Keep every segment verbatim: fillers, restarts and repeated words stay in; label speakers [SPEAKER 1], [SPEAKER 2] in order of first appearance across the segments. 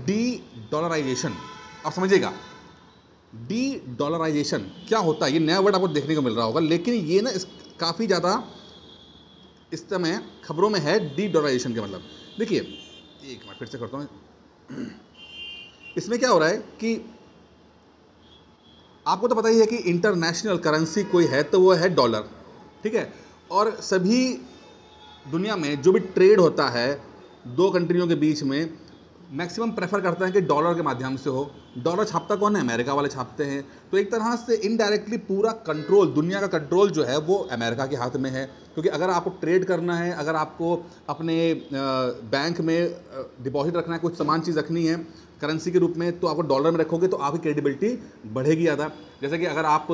[SPEAKER 1] D dollarisation. आप समझिएगा D dollarisation क्या होता है, ये नया वर्ड आपको देखने को मिल रहा होगा, लेकिन ये ना इस काफ़ी ज़्यादा इस समय खबरों में है। डी डॉलराइजेशन के मतलब देखिए, एक मिनट फिर से करता हूँ। इसमें क्या हो रहा है कि आपको तो पता ही है कि इंटरनेशनल करेंसी कोई है तो वो है डॉलर, ठीक है। और सभी दुनिया में जो भी ट्रेड होता है दो कंट्रियों के बीच में, मैक्सिमम प्रेफर करते हैं कि डॉलर के माध्यम से हो। डॉलर छापता कौन है? अमेरिका वाले छापते हैं। तो एक तरह से इनडायरेक्टली पूरा कंट्रोल, दुनिया का कंट्रोल जो है वो अमेरिका के हाथ में है। क्योंकि अगर आपको ट्रेड करना है, अगर आपको अपने बैंक में डिपॉजिट रखना है, कुछ सामान चीज़ रखनी है करेंसी के रूप में, तो आपको डॉलर में रखोगे तो आपकी क्रेडिबिलिटी बढ़ेगी ज़्यादा। जैसे कि अगर आप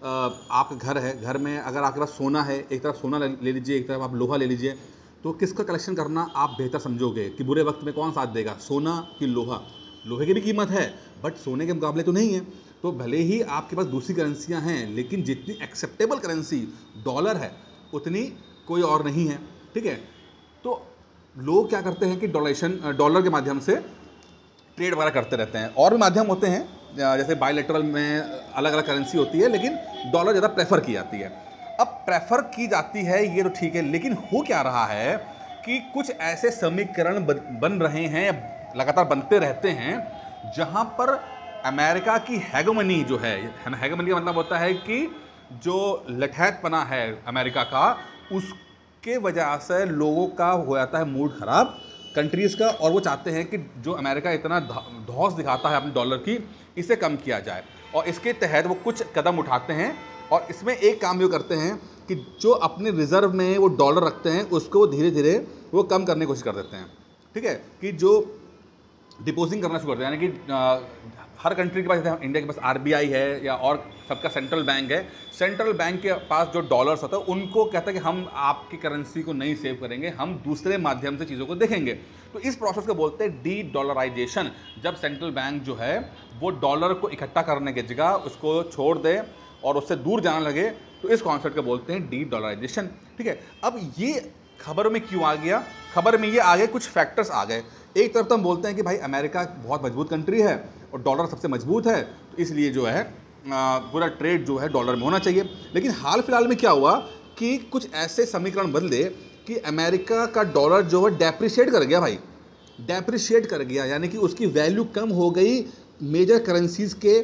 [SPEAKER 1] आपका घर है, घर में अगर आपके पास सोना है, एक तरफ सोना ले लीजिए, एक तरफ आप लोहा ले लीजिए, तो किसका कलेक्शन करना आप बेहतर समझोगे कि बुरे वक्त में कौन साथ देगा, सोना कि लोहा? लोहे की भी कीमत है बट सोने के मुकाबले तो नहीं है। तो भले ही आपके पास दूसरी करेंसियां हैं, लेकिन जितनी एक्सेप्टेबल करेंसी डॉलर है उतनी कोई और नहीं है, ठीक है। तो लोग क्या करते हैं कि डॉलेशन डॉलर के माध्यम से ट्रेड वगैरह करते रहते हैं। और भी माध्यम होते हैं, जैसे बायलैटरल में अलग अलग करेंसी होती है, लेकिन डॉलर ज़्यादा प्रेफर की जाती है। अब प्रेफर की जाती है ये तो ठीक है, लेकिन हो क्या रहा है कि कुछ ऐसे समीकरण बन रहे हैं, लगातार बनते रहते हैं, जहां पर अमेरिका की हैगोमनी जो है, हैगोमनी का मतलब होता है कि जो लठैतपना है अमेरिका का, उसके वजह से लोगों का हो जाता है मूड खराब कंट्रीज़ का, और वो चाहते हैं कि जो अमेरिका इतना धौंस दिखाता है अपने डॉलर की, इसे कम किया जाए। और इसके तहत वो कुछ कदम उठाते हैं, और इसमें एक काम ये करते हैं कि जो अपने रिजर्व में वो डॉलर रखते हैं उसको धीरे धीरे वो कम करने की कोशिश कर देते हैं, ठीक है। कि जो डिपोजिंग करना शुरू करते हैं, यानी कि हर कंट्री के पास, जैसे इंडिया के पास आरबीआई है या और सबका सेंट्रल बैंक है, सेंट्रल बैंक के पास जो डॉलर्स होता है उनको कहता है कि हम आपकी करेंसी को नहीं सेव करेंगे, हम दूसरे माध्यम से चीज़ों को देखेंगे। तो इस प्रोसेस को बोलते हैं डी डॉलराइजेशन। जब सेंट्रल बैंक जो है वो डॉलर को इकट्ठा करने की जगह उसको छोड़ दे और उससे दूर जाने लगे, तो इस कॉन्सेप्ट को बोलते हैं डी डॉलराइजेशन, ठीक है। अब ये खबर में क्यों आ गया? खबर में ये आ गए, कुछ फैक्टर्स आ गए। एक तरफ तो हम बोलते हैं कि भाई अमेरिका बहुत मजबूत कंट्री है और डॉलर सबसे मजबूत है, तो इसलिए जो है पूरा ट्रेड जो है डॉलर में होना चाहिए। लेकिन हाल फिलहाल में क्या हुआ कि कुछ ऐसे समीकरण बदले कि अमेरिका का डॉलर जो है डेप्रिशिएट कर गया, भाई डेप्रिशिएट कर गया, यानी कि उसकी वैल्यू कम हो गई मेजर करेंसीज के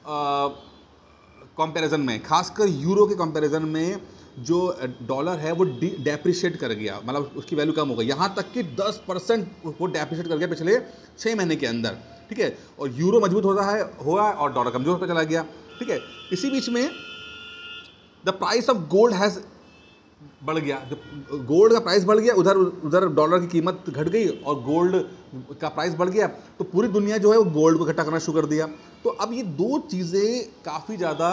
[SPEAKER 1] कंपैरिजन में, खासकर यूरो के कंपैरिजन में जो डॉलर है वो डेप्रिशिएट कर गया, मतलब उसकी वैल्यू कम हो गई। यहाँ तक कि दस परसेंट वो डेप्रिशिएट कर गया पिछले छः महीने के अंदर, ठीक है। और यूरो मजबूत होता है हुआ और डॉलर कमजोर होता चला गया, ठीक है। इसी बीच में the price of gold has बढ़ गया, जब गोल्ड का प्राइस बढ़ गया, उधर उधर डॉलर की कीमत घट गई और गोल्ड का प्राइस बढ़ गया, तो पूरी दुनिया जो है वो गोल्ड को इकट्ठा करना शुरू कर दिया। तो अब ये दो चीज़ें काफ़ी ज़्यादा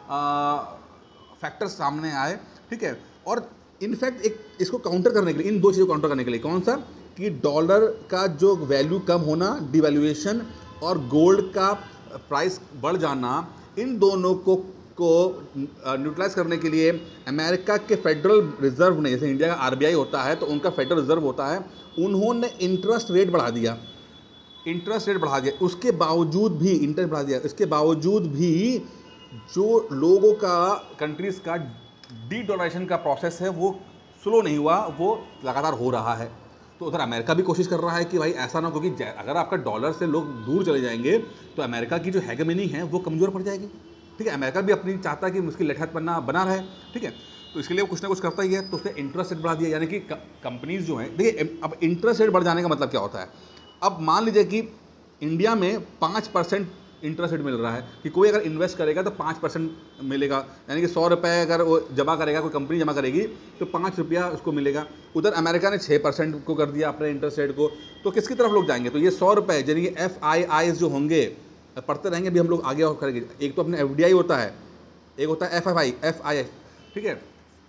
[SPEAKER 1] फैक्टर्स सामने आए, ठीक है। और इनफैक्ट एक इसको काउंटर करने के लिए, इन दो चीज़ों को काउंटर करने के लिए, कौन सा कि डॉलर का जो वैल्यू कम होना, डिवैल्यूएशन, और गोल्ड का प्राइस बढ़ जाना, इन दोनों को को न्यूट्रलाइज करने के लिए अमेरिका के फेडरल रिजर्व ने, जैसे इंडिया का आरबीआई होता है तो उनका फेडरल रिजर्व होता है, उन्होंने इंटरेस्ट रेट बढ़ा दिया इंटरेस्ट रेट बढ़ा दिया उसके बावजूद भी इंटरेस्ट बढ़ा दिया इसके बावजूद भी जो लोगों का, कंट्रीज़ का डी डॉलराइजेशन का प्रोसेस है वो स्लो नहीं हुआ, वो लगातार हो रहा है। तो उधर अमेरिका भी कोशिश कर रहा है कि भाई ऐसा ना हो, क्योंकि अगर आपका डॉलर से लोग दूर चले जाएंगे तो अमेरिका की जो हैगेमनी है वो कमज़ोर पड़ जाएगी, ठीक है। अमेरिका भी अपनी चाहता है कि उसकी लठैतपना बना रहे, ठीक है। तो इसके लिए वो कुछ ना कुछ करता ही है, तो उसने इंटरेस्ट रेट बढ़ा दिया, यानी कि कंपनीज़ जो हैं, देखिए अब इंटरेस्ट रेट बढ़ जाने का मतलब क्या होता है। अब मान लीजिए कि इंडिया में पाँच परसेंट इंटरेस्ट रेट मिल रहा है कि कोई अगर इन्वेस्ट करेगा तो पाँच परसेंट मिलेगा, यानी कि सौ रुपये अगर वो जमा करेगा, कोई कंपनी जमा करेगी तो पाँच रुपया उसको मिलेगा। उधर अमेरिका ने छः परसेंट को कर दिया अपने इंटरेस्ट रेट को, तो किसकी तरफ लोग जाएंगे? तो ये सौ रुपये यानी कि एफ आई आईज जो होंगे पढ़ते रहेंगे, भी हम लोग आगे और करेंगे। एक तो अपने एफ डी आई होता है, एक होता है F F I F I F ठीक है,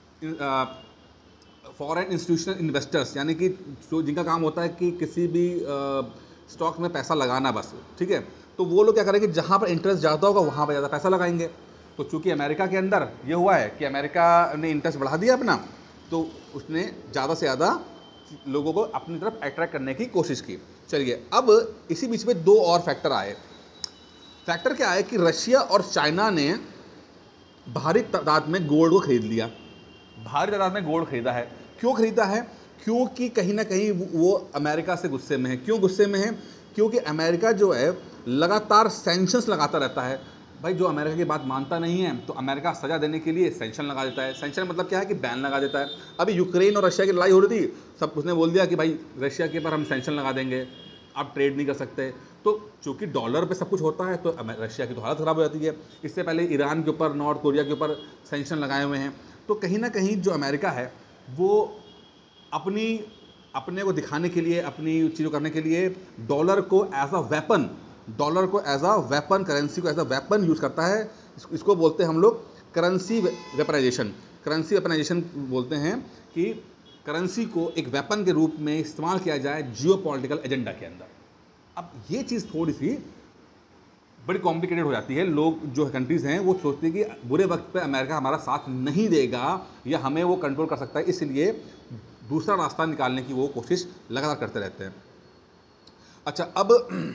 [SPEAKER 1] फॉरेन इंस्टीट्यूशनल इन्वेस्टर्स, यानी कि जो जिनका काम होता है कि किसी भी स्टॉक में पैसा लगाना बस, ठीक है। तो वो लोग क्या करेंगे, जहाँ पर इंटरेस्ट ज़्यादा होगा वहाँ पर ज़्यादा पैसा लगाएंगे। तो चूँकि अमेरिका के अंदर ये हुआ है कि अमेरिका ने इंटरेस्ट बढ़ा दिया अपना, तो उसने ज़्यादा से ज़्यादा लोगों को अपनी तरफ अट्रैक्ट करने की कोशिश की। चलिए, अब इसी बीच में दो और फैक्टर आए। फैक्टर क्या आए कि रशिया और चाइना ने भारी तादाद में गोल्ड को खरीद लिया, भारी तादाद में गोल्ड खरीदा है। क्यों खरीदा है? क्योंकि कहीं ना कहीं वो अमेरिका से गुस्से में है। क्यों गुस्से में है? क्योंकि अमेरिका जो है लगातार सैंक्शंस लगाता रहता है। भाई, जो अमेरिका की बात मानता नहीं है तो अमेरिका सजा देने के लिए सैंक्शन लगा देता है। सैंक्शन मतलब क्या है कि बैन लगा देता है। अभी यूक्रेन और रशिया की लड़ाई हो रही थी, सब उसने बोल दिया कि भाई रशिया के ऊपर हम सैंक्शन लगा देंगे, आप ट्रेड नहीं कर सकते। तो चूँकि डॉलर पे सब कुछ होता है तो रशिया की तो हालत ख़राब हो जाती है। इससे पहले ईरान के ऊपर, नॉर्थ कोरिया के ऊपर सैंक्शन लगाए हुए हैं। तो कहीं ना कहीं जो अमेरिका है वो अपनी अपने को दिखाने के लिए, अपनी चीज़ों करने के लिए डॉलर को एज अ वेपन डॉलर को एज अ वेपन, करेंसी को एज अ वेपन यूज़ करता है। इस, इसको बोलते हैं हम लोग करेंसी वेपनाइजेशन। करेंसी वेपनाइजेशन बोलते हैं कि करेंसी को एक वेपन के रूप में इस्तेमाल किया जाए जियो पॉलिटिकल एजेंडा के अंदर। अब ये चीज़ थोड़ी सी बड़ी कॉम्प्लिकेटेड हो जाती है। लोग जो कंट्रीज़ हैं वो सोचते हैं कि बुरे वक्त पे अमेरिका हमारा साथ नहीं देगा या हमें वो कंट्रोल कर सकता है, इसलिए दूसरा रास्ता निकालने की वो कोशिश लगातार करते रहते हैं। अच्छा, अब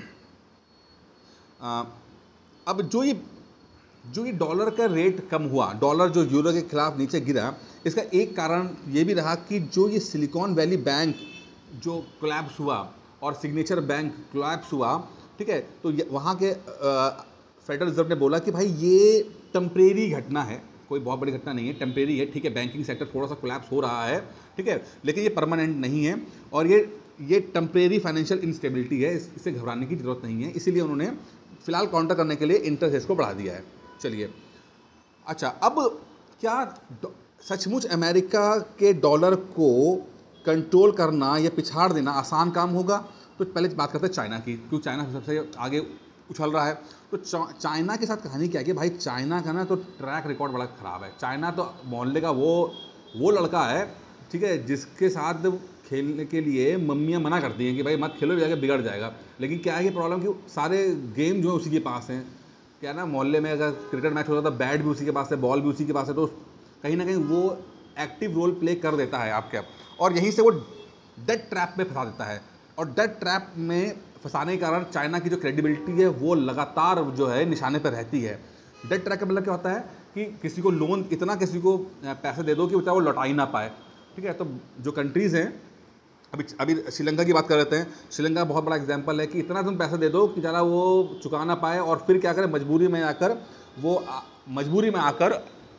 [SPEAKER 1] आ, अब जो ये जो ये डॉलर का रेट कम हुआ, डॉलर जो यूरो के खिलाफ नीचे गिरा, इसका एक कारण ये भी रहा कि जो ये सिलिकॉन वैली बैंक जो कोलैप्स हुआ और सिग्नेचर बैंक कोलैप्स हुआ, ठीक है, तो वहाँ के फेडरल रिजर्व ने बोला कि भाई ये टेम्परेरी घटना है, कोई बहुत बड़ी घटना नहीं है, टेम्परेरी है, ठीक है, बैंकिंग सेक्टर थोड़ा सा कोलैप्स हो रहा है, ठीक है, लेकिन ये परमानेंट नहीं है और ये ये टेम्परेरी फाइनेंशियल इंस्टेबिलिटी है, इस, इससे घबराने की ज़रूरत नहीं है। इसीलिए उन्होंने फिलहाल काउंटर करने के लिए इंटरेस्ट रेट को बढ़ा दिया है। चलिए, अच्छा, अब क्या सचमुच अमेरिका के डॉलर को कंट्रोल करना या पिछाड़ देना आसान काम होगा? तो पहले बात करते हैं चाइना की, क्योंकि चाइना सबसे आगे उछल रहा है। तो चाइना के साथ कहानी क्या है कि भाई चाइना का ना तो ट्रैक रिकॉर्ड बड़ा ख़राब है। चाइना तो मोहल्ले का वो वो लड़का है, ठीक है, जिसके साथ खेलने के लिए मम्मियाँ मना करती हैं कि भाई मत खेलो, जाके बिगड़ जाएगा। लेकिन क्या है कि प्रॉब्लम कि सारे गेम जो है उसी के पास हैं। क्या ना, मोहल्ले में अगर क्रिकेट मैच होता है तो बैट भी उसी के पास है, बॉल भी उसी के पास है, तो कहीं ना कहीं वो एक्टिव रोल प्ले कर देता है आपके, और यहीं से वो डेट ट्रैप में फंसा देता है। और डेट ट्रैप में फंसाने के कारण चाइना की जो क्रेडिबिलिटी है वो लगातार जो है निशाने पर रहती है। डेट ट्रैप का मतलब क्या होता है कि किसी को लोन, इतना किसी को पैसे दे दो कि बेचारा वो लौटा ही ना पाए, ठीक है। तो जो कंट्रीज़ हैं, अभी अभी श्रीलंका की बात कर लेते हैं। श्रीलंका बहुत बड़ा एग्जांपल है कि इतना तुम पैसा दे दो कि ज़रा वो चुका ना पाए, और फिर क्या करें, मजबूरी में आकर वो आ, मजबूरी में आकर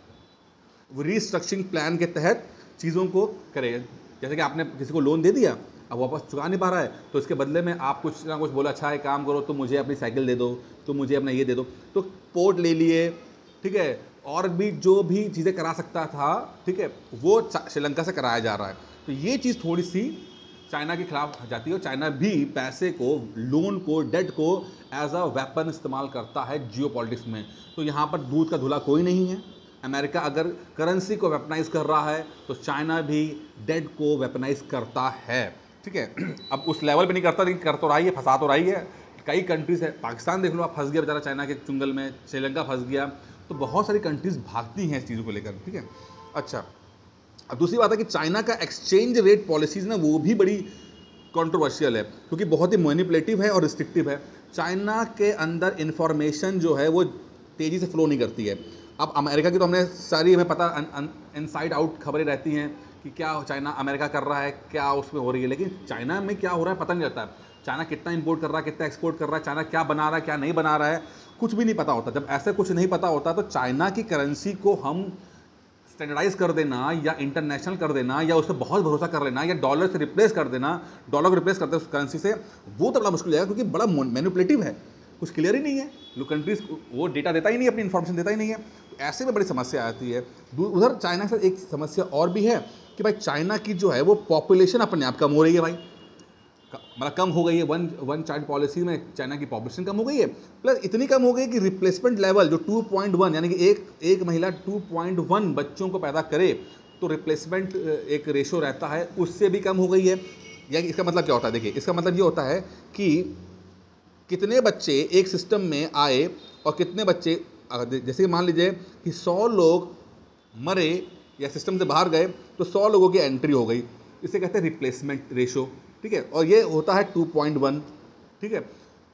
[SPEAKER 1] वो रीस्ट्रक्चरिंग प्लान के तहत चीज़ों को करे। जैसे कि आपने किसी को लोन दे दिया, अब वापस चुका नहीं पा रहा है, तो इसके बदले में आप कुछ ना कुछ बोला, अच्छा एक काम करो, तुम मुझे अपनी साइकिल दे दो, तुम मुझे अपना ये दे दो, तो पोर्ट ले लिए, ठीक है, और भी जो भी चीज़ें करा सकता था, ठीक है, वो श्रीलंका से कराया जा रहा है। तो ये चीज़ थोड़ी सी चाइना के खिलाफ जाती है, और चाइना भी पैसे को, लोन को, डेट को एज अ वेपन इस्तेमाल करता है जियो पॉलिटिक्स में। तो यहाँ पर दूध का धुला कोई नहीं है। अमेरिका अगर करेंसी को वेपनाइज कर रहा है तो चाइना भी डेट को वेपनाइज करता है, ठीक है। अब उस लेवल पे नहीं करता, लेकिन कर तो रही है, फंसा तो रही है। कई कंट्रीज है, पाकिस्तान देख लो, आप फंस गया बेचारा चाइना के चुंगल में, श्रीलंका फंस गया, तो बहुत सारी कंट्रीज भागती हैं इस चीज़ों को लेकर, ठीक है। अच्छा, अब दूसरी बात है कि चाइना का एक्सचेंज रेट पॉलिसीज़ ना वो भी बड़ी कंट्रोवर्शियल है, क्योंकि बहुत ही मैनिपुलेटिव है और रिस्ट्रिक्टिव है। चाइना के अंदर इंफॉर्मेशन जो है वो तेज़ी से फ्लो नहीं करती है। अब अमेरिका की तो हमने सारी, हमें पता इनसाइड आउट खबरें रहती हैं कि क्या चाइना अमेरिका कर रहा है, क्या उसमें हो रही है, लेकिन चाइना में क्या हो रहा है पता नहीं रहता है। चाइना कितना इंपोर्ट कर रहा है, कितना एक्सपोर्ट कर रहा है, चाइना क्या बना रहा है, क्या नहीं बना रहा है, कुछ भी नहीं पता होता। जब ऐसा कुछ नहीं पता होता तो चाइना की करेंसी को हम स्टैंडर्डाइज कर देना या इंटरनेशनल कर देना या उस पर बहुत भरोसा कर लेना या डॉलर से रिप्लेस कर देना, डॉलर को रिप्लेस करते उस करेंसी से, वो तो बड़ा मुश्किल हो जाएगा, क्योंकि बड़ा मैनिपुलेटिव है, कुछ क्लियर ही नहीं है। लोग कंट्रीज वो डेटा देता ही नहीं, अपनी इन्फॉर्मेशन देता ही नहीं है, तो ऐसे में बड़ी समस्या आती है। उधर चाइना के साथ एक समस्या और भी है कि भाई चाइना की जो है वो पॉपुलेशन अपने आप कम हो रही है, भाई मतलब कम हो गई है। वन वन चाइल्ड पॉलिसी में चाइना की पॉपुलेशन कम हो गई है, प्लस इतनी कम हो गई कि रिप्लेसमेंट लेवल जो टू पॉइंट वन, यानी कि एक एक महिला टू पॉइंट वन बच्चों को पैदा करे तो रिप्लेसमेंट एक रेशो रहता है, उससे भी कम हो गई है। या इसका मतलब क्या होता है, देखिए इसका मतलब ये होता है कि कितने बच्चे एक सिस्टम में आए और कितने बच्चे, जैसे कि मान लीजिए कि सौ लोग मरे या सिस्टम से बाहर गए तो सौ लोगों की एंट्री हो गई, इसे कहते हैं रिप्लेसमेंट रेशो, ठीक है, और ये होता है टू पॉइंट वन, ठीक है।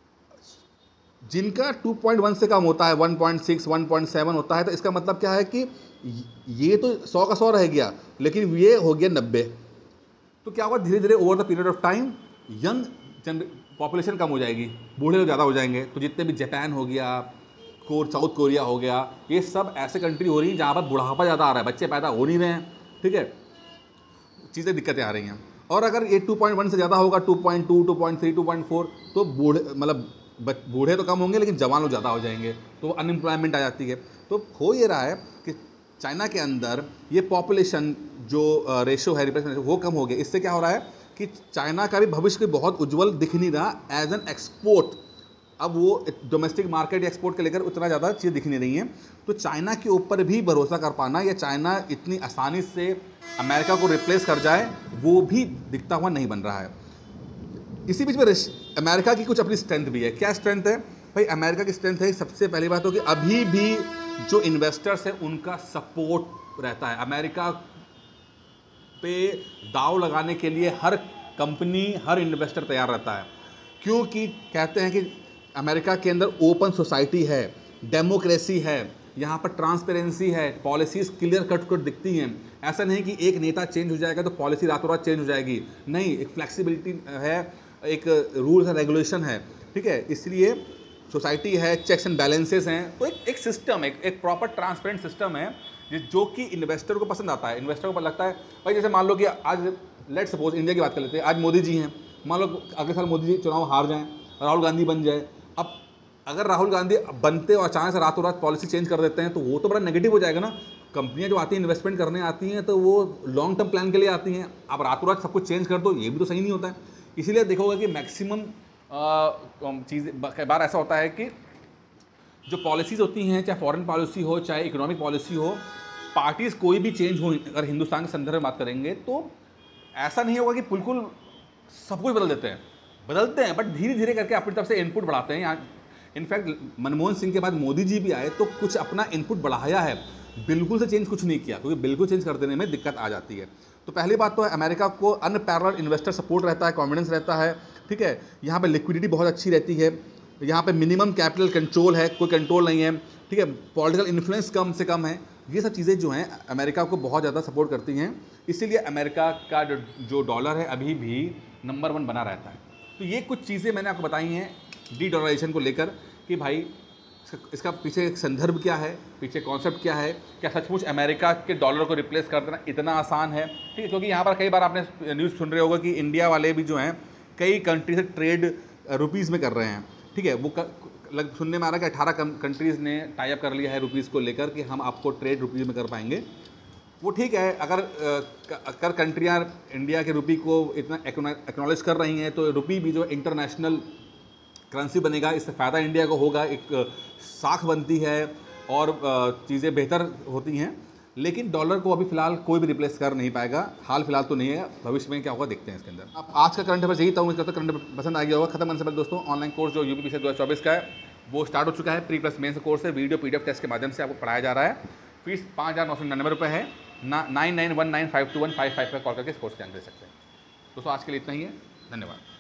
[SPEAKER 1] जिनका टू पॉइंट वन से कम होता है, one point six, one point seven होता है, तो इसका मतलब क्या है कि ये तो सौ का सौ रह गया, लेकिन ये हो गया नब्बे। तो क्या होगा, धीरे धीरे over the period of time young जनर पॉपुलेशन कम हो जाएगी, बूढ़े लोग ज़्यादा हो जाएंगे। तो जितने भी जापान हो गया, कोर साउथ कोरिया हो गया, ये सब ऐसे कंट्री हो रही हैं जहाँ पर बुढ़ापा ज़्यादा आ रहा है, बच्चे पैदा हो नहीं रहे हैं, ठीक है, चीज़ें दिक्कतें आ रही हैं। और अगर ये टू पॉइंट वन से ज़्यादा होगा, two point two, two point three, two point four, तो बूढ़े मतलब बूढ़े तो कम होंगे लेकिन जवान लोग ज़्यादा हो जाएंगे, तो अनएम्प्लॉयमेंट आ जाती है। तो हो ये रहा है कि चाइना के अंदर ये पॉपुलेशन जो रेशो है, रिप्रेजेंटेशन, वो कम हो गया। इससे क्या हो रहा है कि चाइना का भी भविष्य कोई बहुत उज्जवल दिख नहीं रहा एज एन एक्सपोर्ट। अब वो डोमेस्टिक मार्केट या एक्सपोर्ट के लेकर उतना ज़्यादा चीज़ दिख नहीं रही हैं। तो चाइना के ऊपर भी भरोसा कर पाना या चाइना इतनी आसानी से अमेरिका को रिप्लेस कर जाए, वो भी दिखता हुआ नहीं बन रहा है। इसी बीच में अमेरिका की कुछ अपनी स्ट्रेंथ भी है। क्या स्ट्रेंथ है भाई? अमेरिका की स्ट्रेंथ है, सबसे पहली बात हो कि अभी भी जो इन्वेस्टर्स हैं उनका सपोर्ट रहता है। अमेरिका पे दाव लगाने के लिए हर कंपनी, हर इन्वेस्टर तैयार रहता है, क्योंकि कहते हैं कि अमेरिका के अंदर ओपन सोसाइटी है, डेमोक्रेसी है, यहाँ पर ट्रांसपेरेंसी है, पॉलिसीज़ क्लियर कट कट दिखती हैं। ऐसा नहीं कि एक नेता चेंज हो जाएगा तो पॉलिसी रातों रात चेंज हो जाएगी, नहीं, एक फ्लेक्सिबिलिटी है, एक रूल्स एंड रेगुलेशन है, ठीक है। इसलिए सोसाइटी है, चेक्स एंड बैलेंसेस हैं, तो एक एक सिस्टम, एक एक प्रॉपर ट्रांसपेरेंट सिस्टम है जो कि इन्वेस्टर को पसंद आता है। इन्वेस्टर को लगता है भाई, जैसे मान लो कि आज लेट सपोज इंडिया की बात कर लेते हैं, आज मोदी जी हैं, मान लो अगले साल मोदी जी चुनाव हार जाएं, राहुल गांधी बन जाए। अब अगर राहुल गांधी बनते और अचानक से रातों रात पॉलिसी चेंज कर देते हैं तो वो तो बड़ा नेगेटिव हो जाएगा ना। कंपनियां जो आती हैं इन्वेस्टमेंट करने आती हैं तो वो लॉन्ग टर्म प्लान के लिए आती हैं। अब रातों रात सब कुछ चेंज कर दो, ये भी तो सही नहीं होता है। इसीलिए देखोगे कि मैक्सिमम चीज़ कई बार ऐसा होता है कि जो पॉलिसीज़ होती हैं, चाहे फॉरेन पॉलिसी हो, चाहे इकोनॉमिक पॉलिसी हो, पार्टीज़ कोई भी चेंज हो, अगर हिंदुस्तान के संदर्भ में बात करेंगे तो ऐसा नहीं होगा कि बिल्कुल सब कुछ बदल देते हैं। बदलते हैं बट धीरे धीरे करके अपनी तरफ से इनपुट बढ़ाते हैं। यहाँ इनफैक्ट मनमोहन सिंह के बाद मोदी जी भी आए तो कुछ अपना इनपुट बढ़ाया है, बिल्कुल से चेंज कुछ नहीं किया, क्योंकि बिल्कुल चेंज कर देने में दिक्कत आ जाती है। तो पहली बात तो है अमेरिका को अनपैरेलल इन्वेस्टर सपोर्ट रहता है, कॉन्फिडेंस रहता है, ठीक है। यहाँ पे लिक्विडिटी बहुत अच्छी रहती है, यहाँ पे मिनिमम कैपिटल कंट्रोल है, कोई कंट्रोल नहीं है, ठीक है। पॉलिटिकल इन्फ्लुएंस कम से कम है। ये सब चीज़ें जो हैं अमेरिका को बहुत ज़्यादा सपोर्ट करती हैं, इसीलिए अमेरिका का जो जो डॉलर है अभी भी नंबर वन बना रहता है। तो ये कुछ चीज़ें मैंने आपको बताई हैं डी डॉलराइजेशन को लेकर कि भाई इसका पीछे एक संदर्भ क्या है, पीछे कॉन्सेप्ट क्या है, क्या सचमुच अमेरिका के डॉलर को रिप्लेस कर देना इतना आसान है, ठीक है। क्योंकि यहाँ पर कई बार आपने न्यूज़ सुन रहे होगा कि इंडिया वाले भी जो हैं कई कंट्री से ट्रेड रुपीज़ में कर रहे हैं, ठीक है। वो लग सुनने में आ रहा है कि अठारह कंट्रीज़ ने टाई अप कर लिया है रुपीज़ को लेकर कि हम आपको ट्रेड रुपीज़ में कर पाएंगे। वो ठीक है, अगर अगर कंट्रियाँ इंडिया के रुपी को इतना एक्नॉलेज कर रही हैं तो रुपी भी जो इंटरनेशनल करेंसी बनेगा, इससे फ़ायदा इंडिया को होगा, एक साख बनती है और चीज़ें बेहतर होती हैं। लेकिन डॉलर को अभी फ़िलहाल कोई भी रिप्लेस कर नहीं पाएगा, हाल फिलहाल तो नहीं है, भविष्य में क्या होगा देखते हैं इसके अंदर। अब आज का करंट अफेयर यही था, उम्मीद करता हूं करंट अफेयर पसंद आ गया होगा। खत्म करने से पहले दोस्तों, ऑनलाइन कोर्स जो यूपी पीसीएस दो हज़ार चौबीस का है वो स्टार्ट हो चुका है। प्री प्लस मेंस कोर्स है, वीडियो पीडीएफ टेस्ट के माध्यम से आपको पढ़ाया जा रहा है। फीस पाँच हज़ार नौ सौ निन्यानवे रुपये है। ना nine nine one nine five two one five five पर कॉल करके इस कोर्स की जानकारी दे सकते हैं। दोस्तों आज के लिए इतना ही है, धन्यवाद।